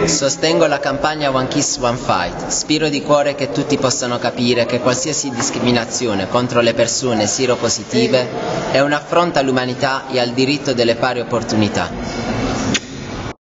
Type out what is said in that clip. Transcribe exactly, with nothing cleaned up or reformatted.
Sostengo la campagna One Kiss One Fight. Spero di cuore che tutti possano capire che qualsiasi discriminazione contro le persone sieropositive è un affronto all'umanità e al diritto delle pari opportunità.